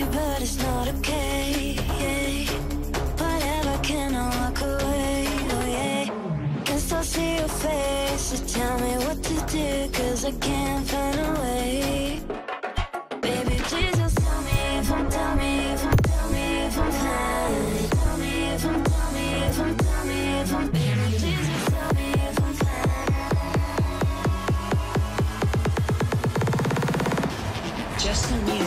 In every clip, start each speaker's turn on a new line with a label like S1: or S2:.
S1: you, but it's not okay. Whatever, can I walk away? Oh yeah. Can still see your face, so tell me what to do, 'cause I can't find a way. Baby, please just tell me if I'm, tell me if I'm, tell me if I'm fine. Tell me if I'm, tell me if I'm, tell me if I'm, baby, please just tell me if I'm fine.
S2: Just a new.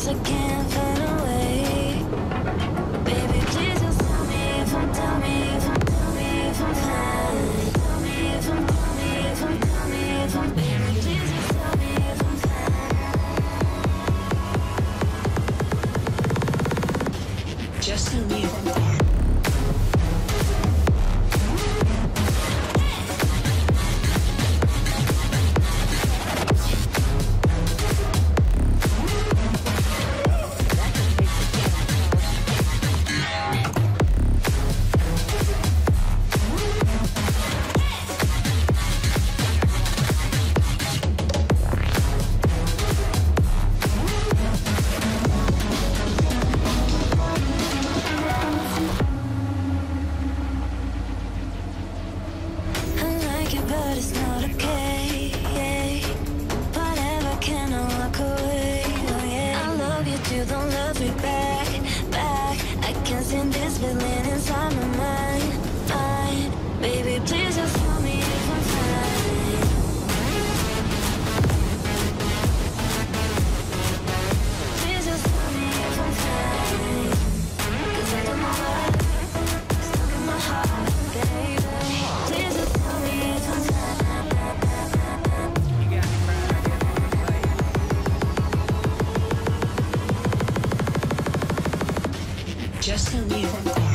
S1: cause I can't find a way. Baby, please just tell me if I'm, tell me if I'm, tell me if I'm fine. Tell me if I'm, tell me if I'm, tell me if I'm, baby, please just tell me if I'm fine. Just tell me if I'm fine. But it's not okay, yeah. Whatever, can I walk away? Oh yeah, I love you too, don't love me back, back. I can't stand this feeling inside my mind. Baby, please just tell me if I'm fine. Please just tell me if I'm fine. Cause I don't know why, stuck in my heart, baby. Please just tell me if I'm fine. Just tell me if I'm fine.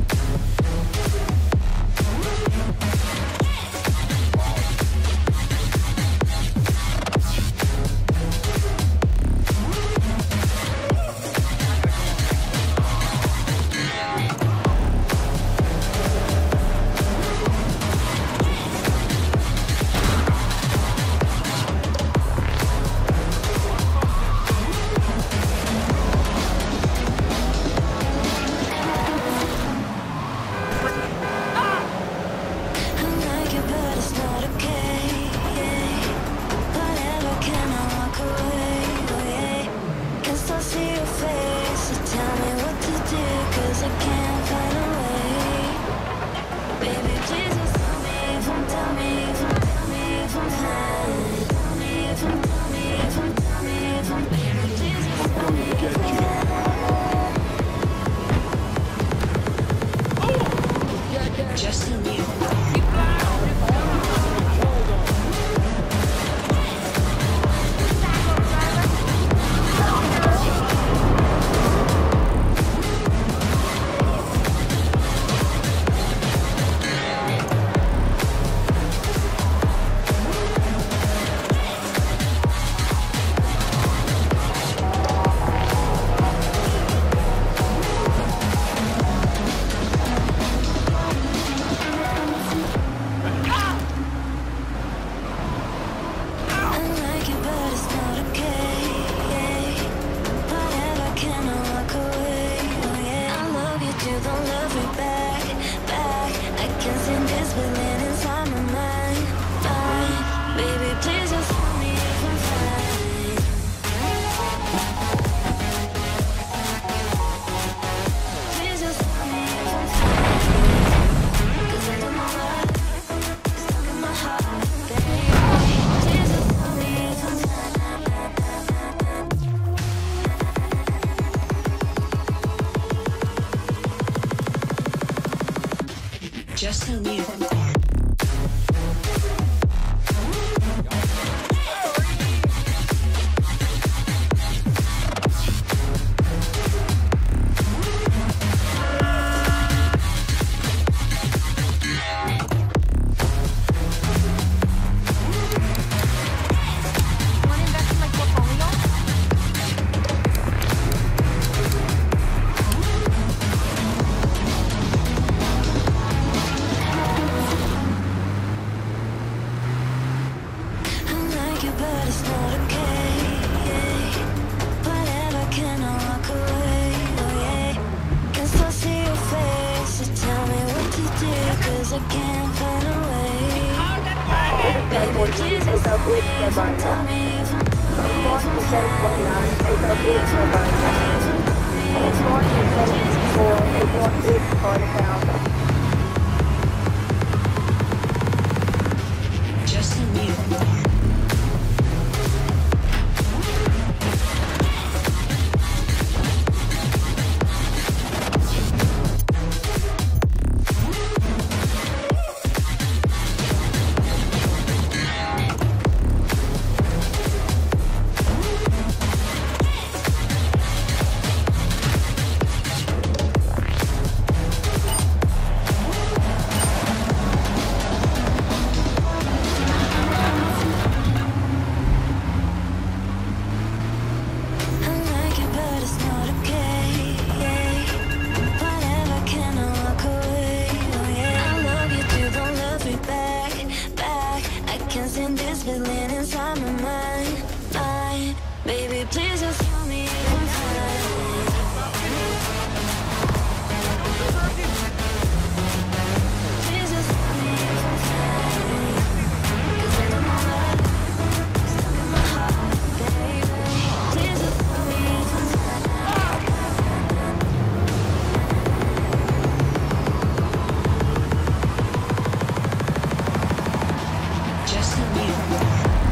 S1: Just tell me if I'm fine. Just tell me if I'm fine. But it's not okay, yeah. Whatever, can I walk away? Oh yeah, can still see your face, so tell me what to do, cause I can't find a way. Baby, please just tell me if I'm, tell me if I'm, tell me if I'm just tell me if I'm can't stand this feeling inside my mind. Baby, please just tell me if I'm fine. Please just tell me if I'm fine. 'Cause I don't know what stuck in my heart, baby. Please just tell me if I'm fine.
S2: Just tell me if I'm fine.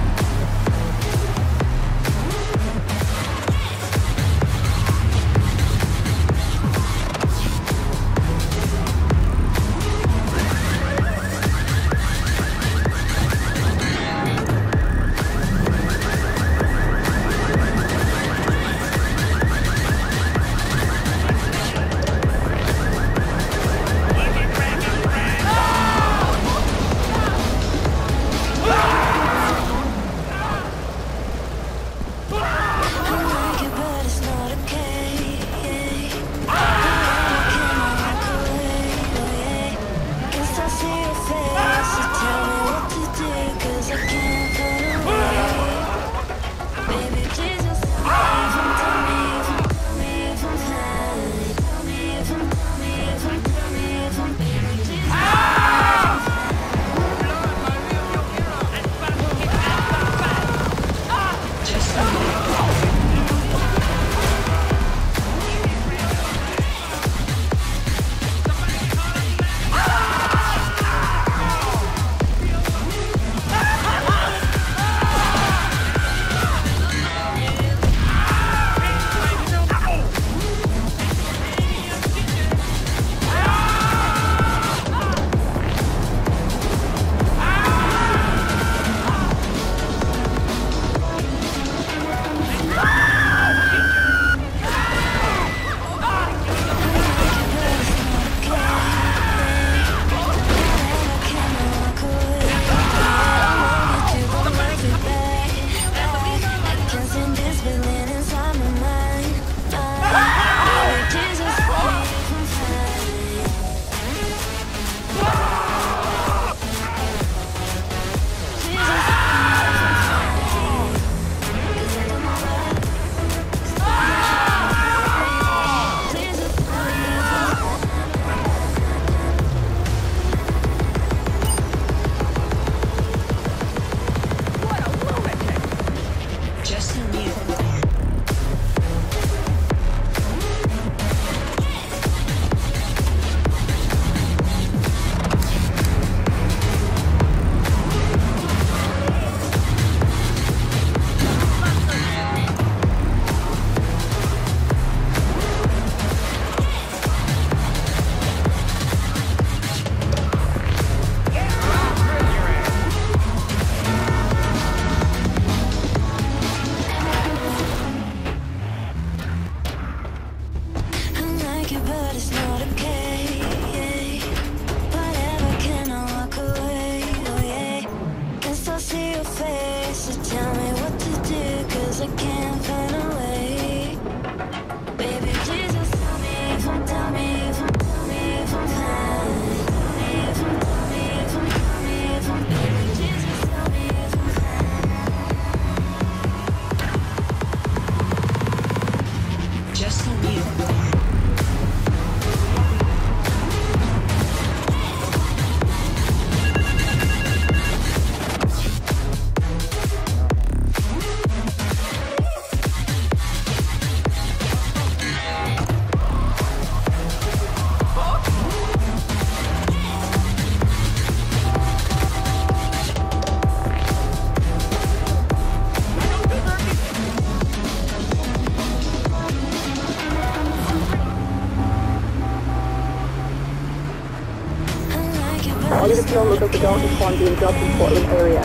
S3: Oliver Kill local Godolphin Pond being dropped in Portland area.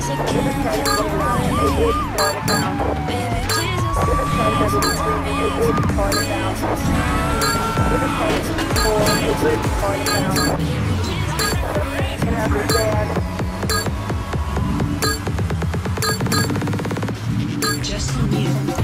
S1: 'cause I can't find a way. Baby, please just tell me if you tell me if you
S2: Justin Bieber.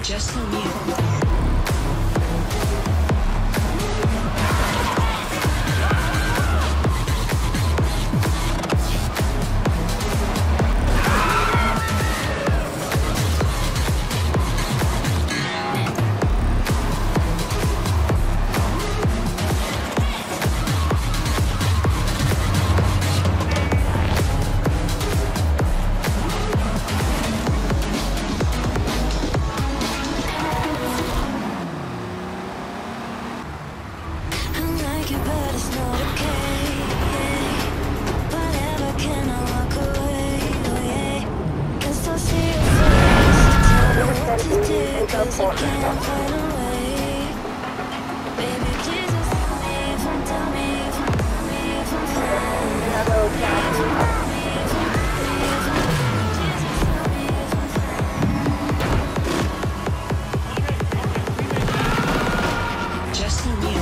S2: Just for you.
S1: Cause I can't find a way. Baby, please just leave and tell me if I'm fine.
S2: Just for you.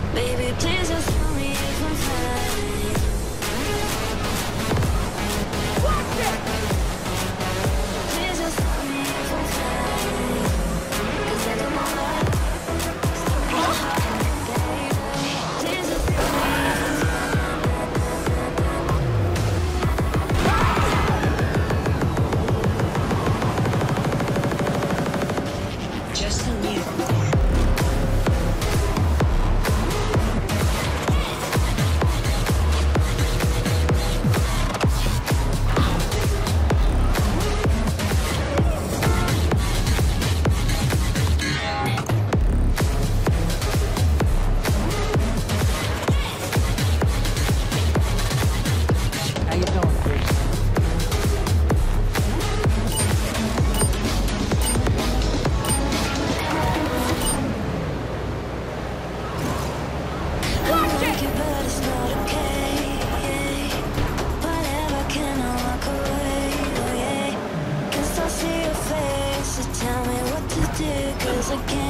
S1: Baby, please just tell me if I'm fine. Please just tell me if I'm fine. 'Cause I don't know why. Please just tell me if I'm
S2: Justin Mute.
S4: How you doing, Chris?
S1: like it, but it's not okay. Whatever, can I walk away? Oh yeah, can still see your face. So tell me what to do, 'cause I can't